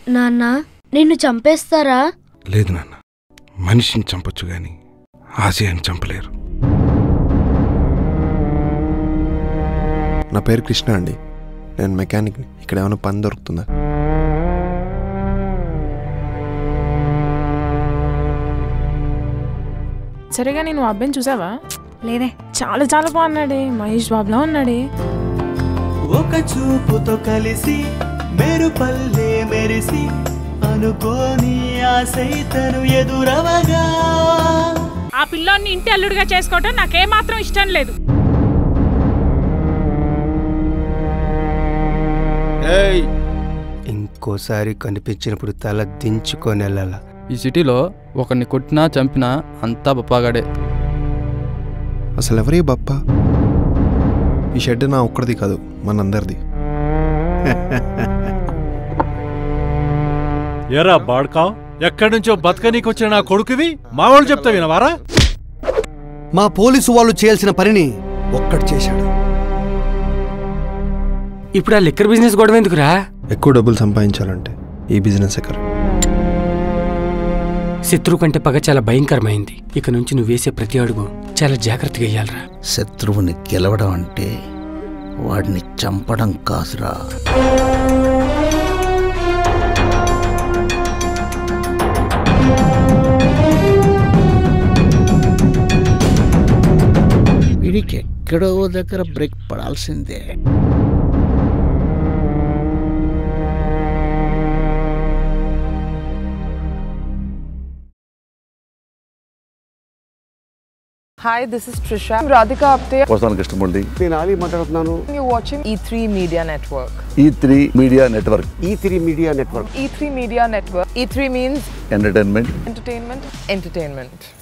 నాన్న నిన్ను చంపేస్తారా? లేదు నాన్న, మనిషిని చంపొచ్చు గాని ఆశయాన్ని చంపలేరు. నా పేరు కృష్ణ అండి, నేను మెకానిక్ని. ఇక్కడ ఏమైనా పని దొరుకుతుందా? సరేగా నేను అబ్బాయిని చూసావా? లేదే. చాలా చాలా బాగున్నాడే, మహేష్ బాబులా ఉన్నాడే. ఒక చూపుతో కలిసి మెరుపల్లే మెరిసి అనుకోని ఆశైతను ఎదురవగా ఆ పిల్లోని ఇంటి అల్లుడిగా చేసుకోవటం నాకేమాత్రం ఇష్టం లేదు. ఇంకోసారి కనిపించినప్పుడు తల దించుకొని వెళ్ళాల. ఈ సిటీలో ఒకరిని కొట్టినా చంపినా అంతా బప్పాగాడే. అసలు ఎవరి బప్ప? ఈ షెడ్ నా ఒక్కడిది కాదు, మనందరిది. ఎరా బాడ్కావ్, ఎక్కడి నుంచో బతకనీకొచ్చిన నా కొడుకువి మా వాళ్ళు చెప్తా వినవారా? మా పోలీసు వాళ్ళు చేయాల్సిన పనిని ఒక్కడు చేశాడు. ఇప్పుడు ఆ లిక్కర్ బిజినెస్ గొడవ ఎందుకురా? ఎక్కువ డబ్బులు సంపాదించాలంటే ఈ బిజినెస్ ఎక్కరు. శత్రువు కంటే పగ చాలా భయంకరమైంది. ఇక నుంచి నువ్వు వేసే ప్రతి అడుగు చాలా జాగ్రత్తగా వేయాలరా. శత్రువుని గెలవడం అంటే వాడిని చంపడం కాదురా. వీడికి ఎక్కడో దగ్గర బ్రేక్ పడాల్సిందే. Hi, this is Trisha. I'm Radhika Apte. వస్తాను కృష్ణమూర్తి. నేను ఆలీ మాట్లాడుతున్నాను. You're watching E3 Media Network. E3 Media Network. E3 Media Network. E3 Media Network. E3 means Entertainment. entertainment. Entertainment.